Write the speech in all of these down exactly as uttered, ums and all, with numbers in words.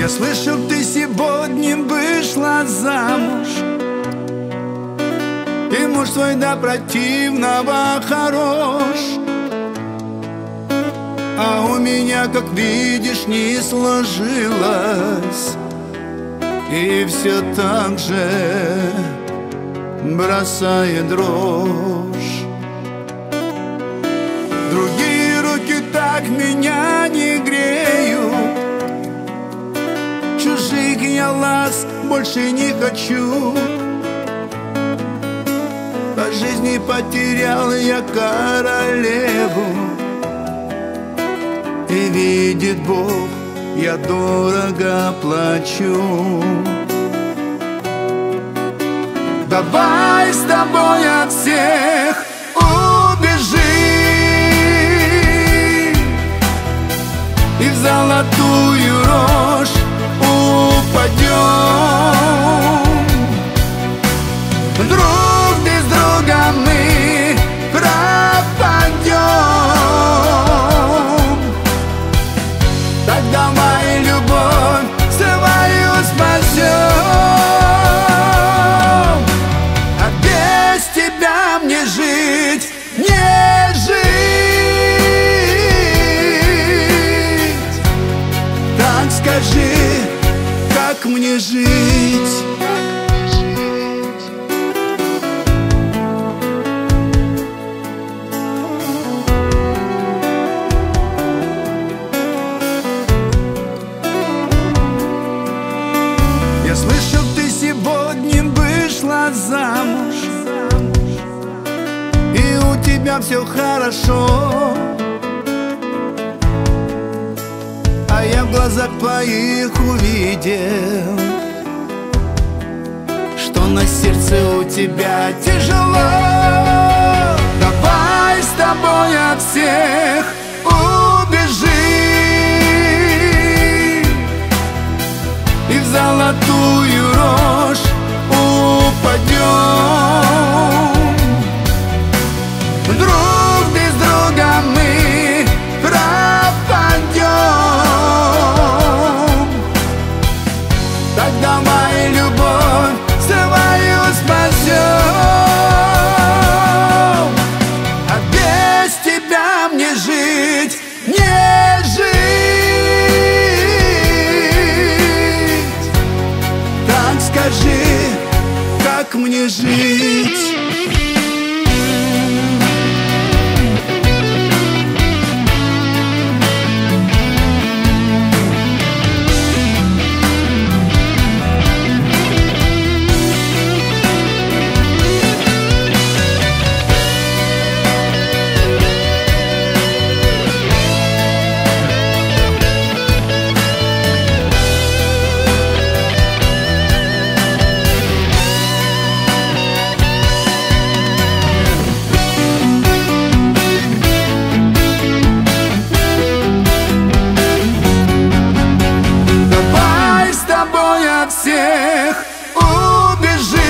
Я слышал, ты сегодня вышла замуж, и муж свой до противного хорош. А у меня, как видишь, не сложилось, и все так же бросает дрожь. Другие руки так меня не греют, чужих я ласк больше не хочу. По жизни потерял я королеву, и видит Бог, я дорого плачу. Давай с тобой от всех убежим и в золотую рожь упадем. Друг без друга мы пропадем. Так давай любовь свою спасем, а без тебя мне жить не жить. Так скажи, как мне жить? Я слышал, ты сегодня вышла замуж, и у тебя все хорошо. А я в глазах твоих увидел, что на сердце у тебя тяжело. Давай с тобой от всех убежим и в золотую рожь упадем. Друг без друга мы пропадем. Так давай любовь свою спасем, а без тебя мне жить не жить. Так скажи, как мне жить? Всех убежим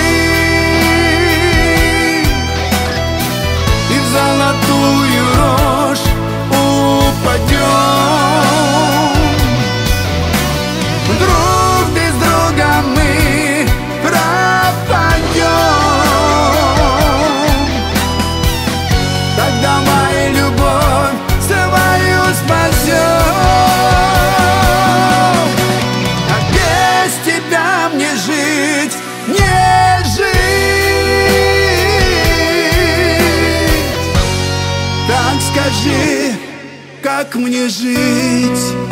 и в золотую рожь упадем. Друг без друга мы пропадем. Так давай любовь свою спасем, мне жить не жить. Так скажи, как мне жить?